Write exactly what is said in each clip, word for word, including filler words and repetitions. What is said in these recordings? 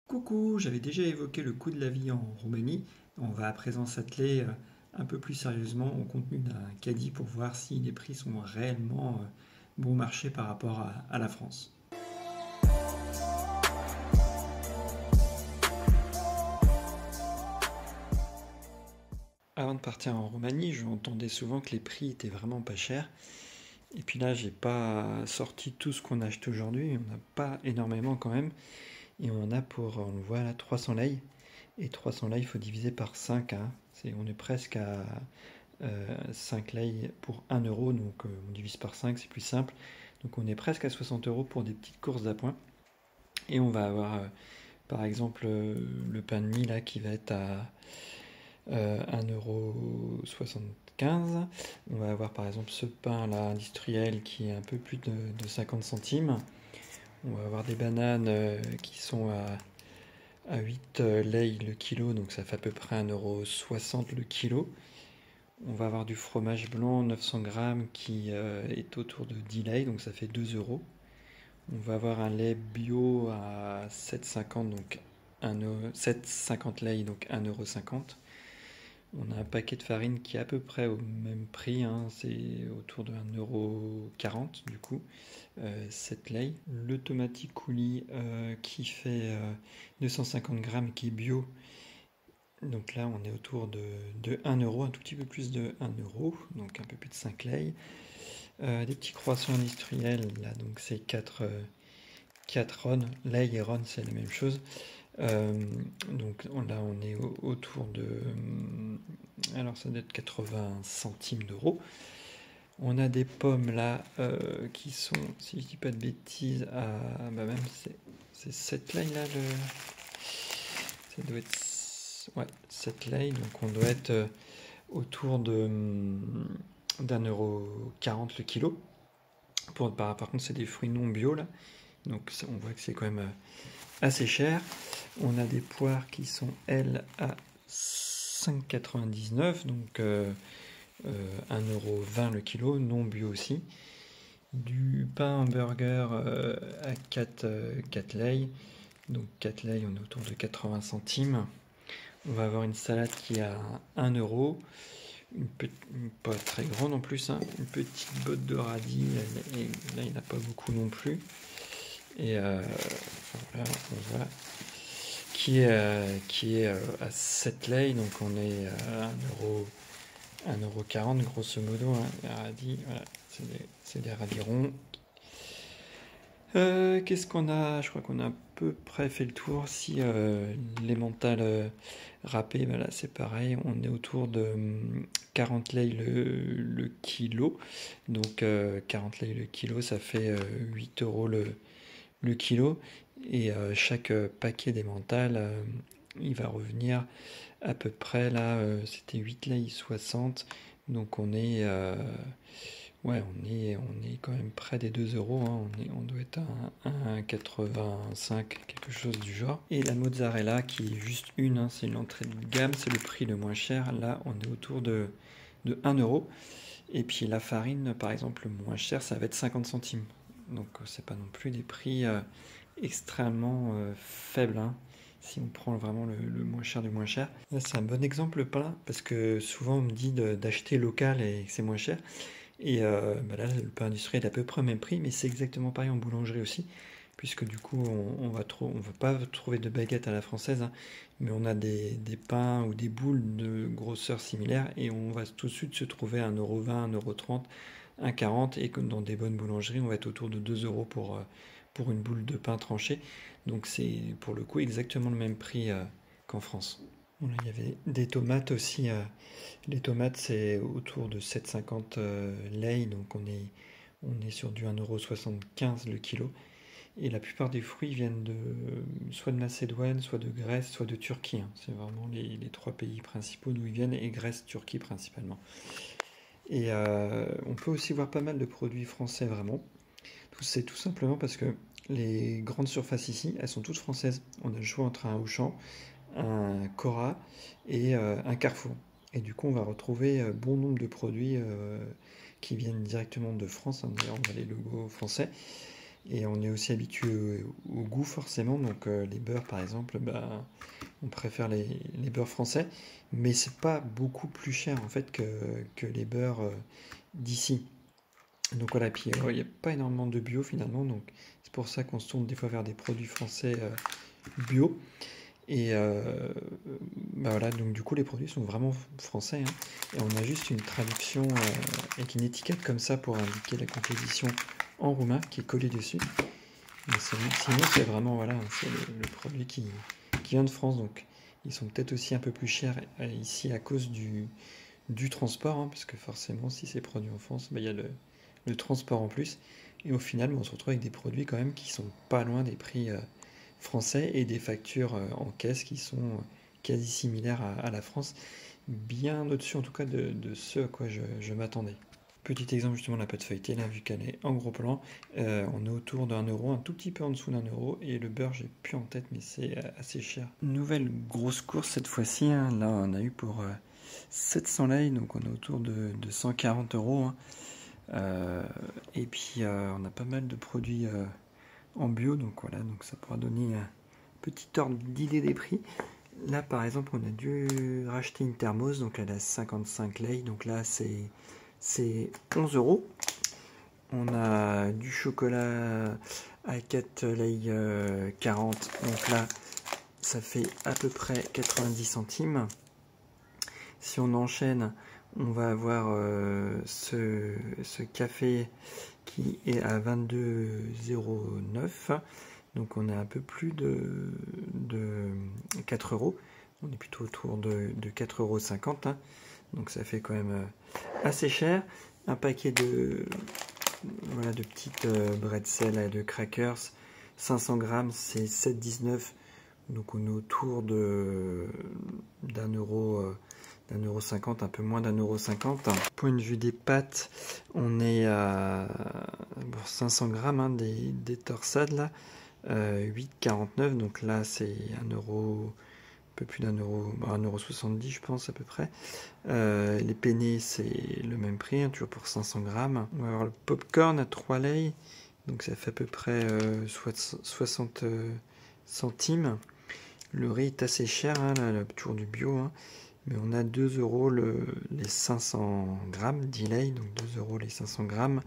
Coucou, j'avais déjà évoqué le coût de la vie en Roumanie. On va à présent s'atteler euh, un peu plus sérieusement au contenu d'un caddie pour voir si les prix sont réellement euh, bon marché par rapport à, à la France. Avant de partir en Roumanie, j'entendais souvent que les prix étaient vraiment pas chers. Et puis là, j'ai pas sorti tout ce qu'on achète aujourd'hui. On n'a pas énormément quand même. Et on a pour, on le voit là, trois cents lei. Et trois cents lei, il faut diviser par cinq, hein. C'est, on est presque à euh, cinq lei pour un euro, donc euh, on divise par cinq, c'est plus simple. Donc on est presque à soixante euros pour des petites courses d'appoint. Et on va avoir euh, par exemple euh, le pain de mie là qui va être à euh, un euro soixante-quinze. On va avoir par exemple ce pain là industriel qui est un peu plus de, de cinquante centimes. On va avoir des bananes euh, qui sont à, à huit lei le kilo, donc ça fait à peu près un euro soixante le kilo. On va avoir du fromage blanc neuf cents grammes qui euh, est autour de dix lei, donc ça fait deux euros. On va avoir un lait bio à sept cinquante, donc sept cinquante lei, donc un euro cinquante. On a un paquet de farine qui est à peu près au même prix, hein, c'est autour de un euro quarante du coup, euh, sept lei. Le tomati coulis euh, qui fait euh, deux cent cinquante grammes, qui est bio, donc là on est autour de, de un euro, un tout petit peu plus de un euro, donc un peu plus de cinq lei. Euh, des petits croissants industriels, là donc c'est quatre, euh, quatre ron, lei et ron c'est la même chose. Euh, donc là on est au, autour de, alors ça doit être quatre-vingts centimes d'euros. On a des pommes là euh, qui sont, si je dis pas de bêtises, à, bah même c'est, c'est sept lei là, le, ça doit être, ouais, sept lei, donc on doit être euh, autour de d'un euro quarante le kilo. Pour, par, par contre c'est des fruits non bio là, donc on voit que c'est quand même euh, assez cher. On a des poires qui sont elles à cinq quatre-vingt-dix-neuf, donc euh, euh, un euro vingt le kilo, non bio aussi. Du pain hamburger euh, à quatre, euh, quatre lei, donc quatre lei on est autour de quatre-vingts centimes. On va avoir une salade qui est à un euro, une, une pas très grande en plus, hein, une petite botte de radis, et là il n'y en a pas beaucoup non plus. Et euh, voilà, on voit qui est, euh, qui est euh, à sept lei, donc on est à un euro quarante grosso modo, hein, les radis, voilà, c'est des, c'est des radis ronds. Euh, qu'est-ce qu'on a? Je crois qu'on a à peu près fait le tour. Si euh, les mentales euh, râpées, ben là c'est pareil, on est autour de hum, quarante lei le, le kilo. Donc euh, quarante lei le kilo, ça fait euh, huit euros le, le kilo. Et euh, chaque euh, paquet d'emmental, euh, il va revenir à peu près là, euh, c'était huit lei soixante. Donc on est, euh, ouais, on est, on est quand même près des deux euros, hein. On est, on doit être à un virgule quatre-vingt-cinq, quelque chose du genre. Et la mozzarella qui est juste une, hein, c'est l'entrée de gamme, c'est le prix le moins cher. Là, on est autour de, de un euro. Et puis la farine, par exemple, le moins cher, ça va être cinquante centimes. Donc c'est pas non plus des prix euh, extrêmement euh, faibles, hein, si on prend vraiment le, le moins cher du moins cher. Là c'est un bon exemple le pain, parce que souvent on me dit de- d'acheter local et que c'est moins cher. Et euh, bah là le pain industriel est à peu près au même prix, mais c'est exactement pareil en boulangerie aussi, puisque du coup on, on va trop, on va pas trouver de baguette à la française, hein, mais on a des, des pains ou des boules de grosseur similaire, et on va tout de suite se trouver à un euro vingt, un euro trente, un euro quarante, et comme dans des bonnes boulangeries, on va être autour de deux euros pour, euh, pour une boule de pain tranché. Donc c'est pour le coup exactement le même prix euh, qu'en France. Bon, là, il y avait des tomates aussi. euh, les tomates, c'est autour de sept virgule cinquante euh, lei, donc on est, on est sur du un euro soixante-quinze le kilo. Et la plupart des fruits viennent de soit de Macédoine, soit de Grèce, soit de Turquie, hein. C'est vraiment les, les trois pays principaux d'où ils viennent, et Grèce, Turquie principalement. Et euh, on peut aussi voir pas mal de produits français vraiment. C'est tout simplement parce que les grandes surfaces ici, elles sont toutes françaises. On a le choix entre un Auchan, un Cora et euh, un Carrefour. Et du coup, on va retrouver euh, bon nombre de produits euh, qui viennent directement de France, hein. D'ailleurs, on a les logos français. Et on est aussi habitué au, au goût forcément, donc euh, les beurres par exemple, bah, on préfère les, les beurres français, mais c'est pas beaucoup plus cher en fait que, que les beurres euh, d'ici. Donc voilà, puis euh, il n'y a pas énormément de bio finalement, donc c'est pour ça qu'on se tourne des fois vers des produits français euh, bio. Et euh, bah voilà, donc du coup les produits sont vraiment français, hein. Et on a juste une traduction euh, avec une étiquette comme ça pour indiquer la composition en roumain qui est collée dessus. Mais sinon c'est vraiment voilà, c'est le, le produit qui, qui vient de France, donc ils sont peut-être aussi un peu plus chers euh, ici à cause du, du transport, hein, parce que forcément si c'est produit en France, bah, il y a le, le transport en plus. Et au final, bah, on se retrouve avec des produits quand même qui sont pas loin des prix euh, français et des factures euh, en caisse qui sont euh, quasi similaires à, à la France, bien au-dessus en tout cas de, de ce à quoi je, je m'attendais. Petit exemple justement de la pâte feuilletée, là vu qu'elle est en gros plan, euh, on est autour d'un euro, un tout petit peu en dessous d'un euro, et le beurre j'ai plus en tête mais c'est euh, assez cher. Nouvelle grosse course cette fois-ci, hein. Là on a eu pour euh, sept cents lei, donc on est autour de, de cent quarante euros, hein. Euh, et puis euh, on a pas mal de produits euh, en bio, donc voilà, donc ça pourra donner un petit ordre d'idée des prix. Là par exemple on a dû racheter une thermos, donc elle a cinquante-cinq lei, donc là c'est c'est onze euros. On a du chocolat à quatre lei euh, quarante, donc là ça fait à peu près quatre-vingt-dix centimes. Si on enchaîne, on va avoir euh, ce, ce café qui est à vingt-deux euros zéro neuf. Donc on est un peu plus de, de quatre euros. On est plutôt autour de, de quatre euros cinquante, hein. Donc ça fait quand même assez cher. Un paquet de, voilà, de petites euh, bretzels et de crackers, cinq cents grammes, c'est sept euros dix-neuf. Donc on est autour de d'un euro, euh, d'un euro cinquante, un peu moins d'un euro cinquante. Point de vue des pâtes, on est à pour cinq cents grammes, hein, des, des torsades là, euh, huit euros quarante-neuf. Donc là c'est un euro, un peu plus d'un euro, bah, un euro soixante-dix je pense à peu près. Euh, les penne c'est le même prix, hein, toujours pour cinq cents grammes. On va avoir le popcorn à trois lei, donc ça fait à peu près euh, soixante centimes. Le riz est assez cher, hein, là, toujours du bio, hein, mais on a deux euros le, les cinq cents grammes, dix lei, donc deux euros les cinq cents grammes.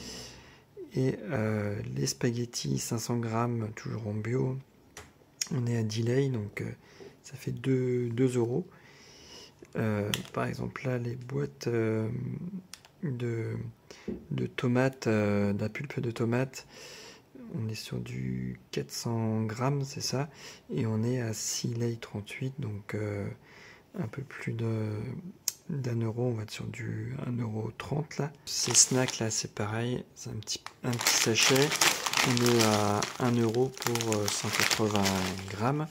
Et euh, les spaghettis cinq cents grammes, toujours en bio, on est à dix lei, donc euh, ça fait deux euros. Euh, par exemple, là, les boîtes euh, de, de tomates, euh, de la pulpe de tomates, on est sur du quatre cents grammes, c'est ça, et on est à six lei trente-huit, donc euh, un peu plus de d'un euro, on va être sur du un euro trente là. Ces snacks là, c'est pareil, c'est un petit, un petit sachet, on est à un euro pour cent quatre-vingts grammes.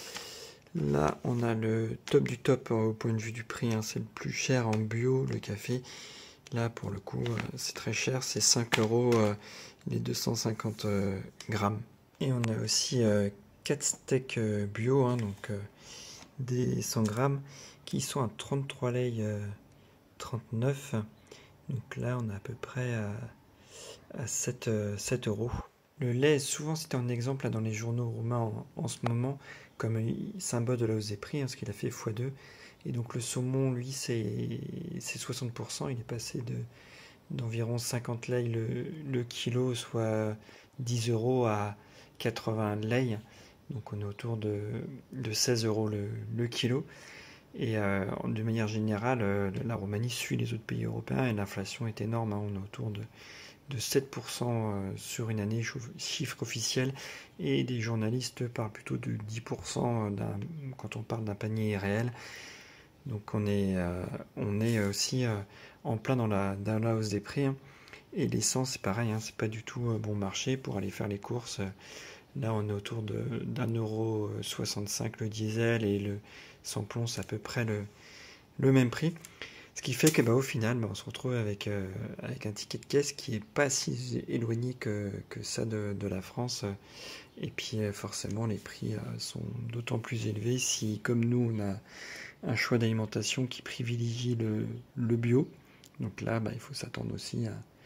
Là, on a le top du top au point de vue du prix, hein, c'est le plus cher en bio, le café. Là, pour le coup, c'est très cher, c'est cinq euros euh, les deux cent cinquante euh, grammes. Et on a aussi euh, quatre steaks euh, bio, hein, donc euh, des cent grammes, qui sont à trente-trois lei euh, trente-neuf. Donc là, on est à peu près à, à sept, euh, sept euros. Le lait est souvent cité en exemple là, dans les journaux roumains en, en ce moment, comme symbole de la hausse des prix, hein, parce qu'il a fait fois deux. Et donc le saumon, lui, c'est soixante pour cent, il est passé de d'environ cinquante lei le, le kilo, soit dix euros à quatre-vingts lei. Donc on est autour de, de seize euros le, le kilo. Et euh, de manière générale, euh, la Roumanie suit les autres pays européens et l'inflation est énorme, hein. On est autour de, de sept pour cent sur une année, chiffre officiel, et des journalistes parlent plutôt de dix pour cent quand on parle d'un panier réel. Donc on est, euh, on est aussi euh, en plein dans la, dans la hausse des prix, hein. Et l'essence c'est pareil, hein, c'est pas du tout euh, bon marché pour aller faire les courses. Là on est autour d'un euro soixante-cinq le diesel, et le sans-plomb c'est à peu près le, le même prix. Ce qui fait que bah, au final, bah, on se retrouve avec, euh, avec un ticket de caisse qui est pas si éloigné que, que ça de, de la France. Et puis euh, forcément, les prix euh, sont d'autant plus élevés si, comme nous, on a un choix d'alimentation qui privilégie le, le bio. Donc là, bah, il faut s'attendre aussi à,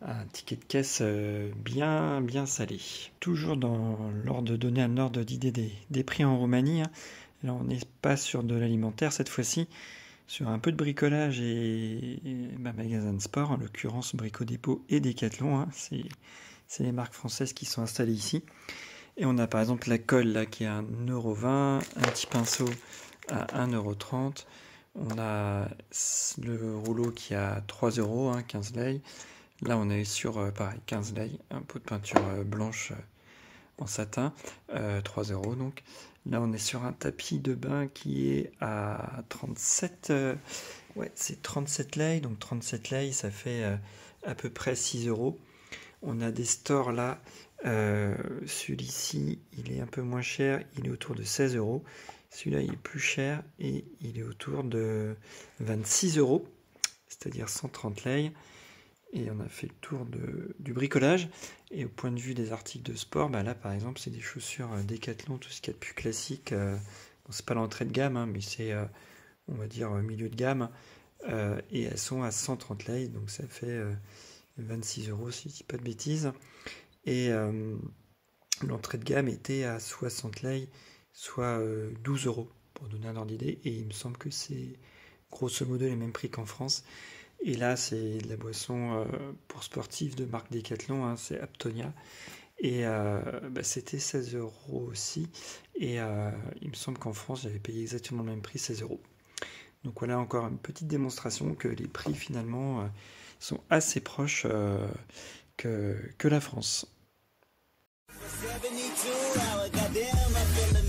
un ticket de caisse euh, bien, bien salé. Toujours dans l'ordre donné à l'ordre d'idée des, des prix en Roumanie. Hein. Là, on n'est pas sur de l'alimentaire cette fois-ci, sur un peu de bricolage et, et bah, magasin de sport, en l'occurrence Brico Dépôt et Decathlon. Hein. C'est, c'est les marques françaises qui sont installées ici. Et on a par exemple la colle là qui est à un euro vingt, un petit pinceau à un euro trente. On a le rouleau qui est à trois euros, hein, quinze lei. Là, on est sur, euh, pareil, quinze lei, un pot de peinture euh, blanche euh, en satin, euh, trois euros donc. Là, on est sur un tapis de bain qui est à trente-sept, euh, ouais, c'est trente-sept lei, donc trente-sept lei, ça fait euh, à peu près six euros. On a des stores là, euh, celui-ci, il est un peu moins cher, il est autour de seize euros. Celui-là, il est plus cher et il est autour de vingt-six euros, c'est-à-dire cent trente lei. Et on a fait le tour de, du bricolage. Et au point de vue des articles de sport, bah là par exemple c'est des chaussures Decathlon, tout ce qu'il y a de plus classique. Euh, bon, c'est pas l'entrée de gamme, hein, mais c'est euh, on va dire milieu de gamme. Euh, et elles sont à cent trente lei, donc ça fait euh, vingt-six euros si je dis pas de bêtises. Et euh, l'entrée de gamme était à soixante lei, soit euh, douze euros, pour donner un ordre d'idée. Et il me semble que c'est grosso modo les mêmes prix qu'en France. Et là, c'est de la boisson euh, pour sportifs de marque Decathlon, hein, c'est Aptonia. Et euh, bah, c'était seize euros aussi. Et euh, il me semble qu'en France, j'avais payé exactement le même prix, seize euros. Donc voilà encore une petite démonstration que les prix finalement euh, sont assez proches euh, que, que la France.